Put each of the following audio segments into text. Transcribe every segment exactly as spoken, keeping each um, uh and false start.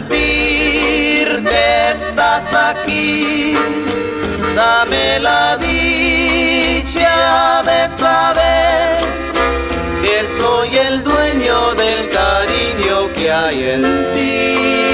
sentir que estás aquí. Dame la dicha de saber que soy el dueño del cariño que hay en ti.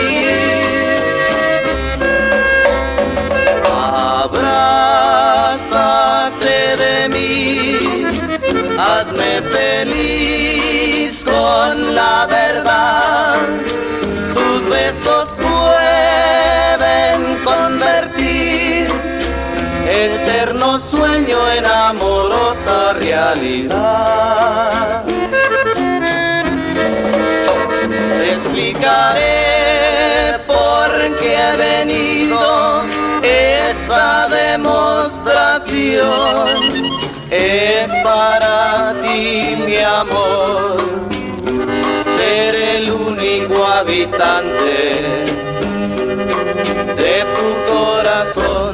Abrázate de mí, hazme feliz con la verdad. Tus besos pueden convertir eterno sueño en amorosa realidad. Te explicaré por qué he venido esa demostración. Es para ti, mi amor, ser el único habitante de tu corazón.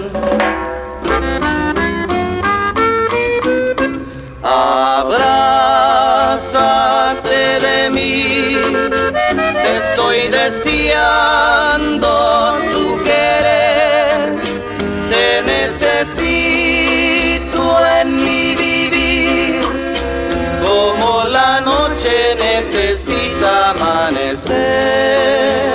Abrázate de mí, te estoy deseando tu querer. Te necesito en mi vivir, como la noche necesita amanecer.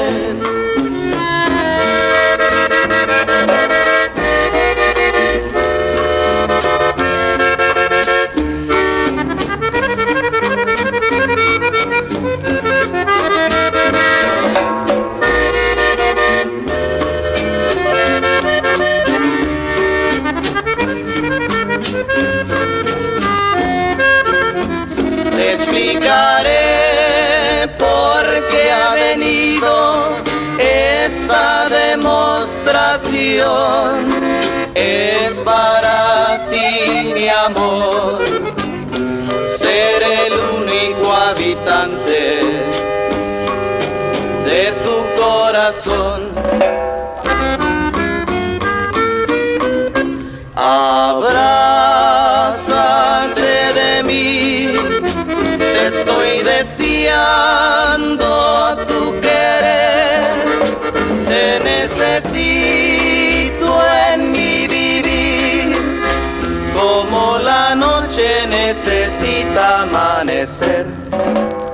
Te explicaré por qué ha venido esa demostración. Es para ti, mi amor, ser el único habitante de tu corazón. Abrázate de mí, te estoy deseando tu querer. Te necesito en mi vivir, como la noche necesita amanecer.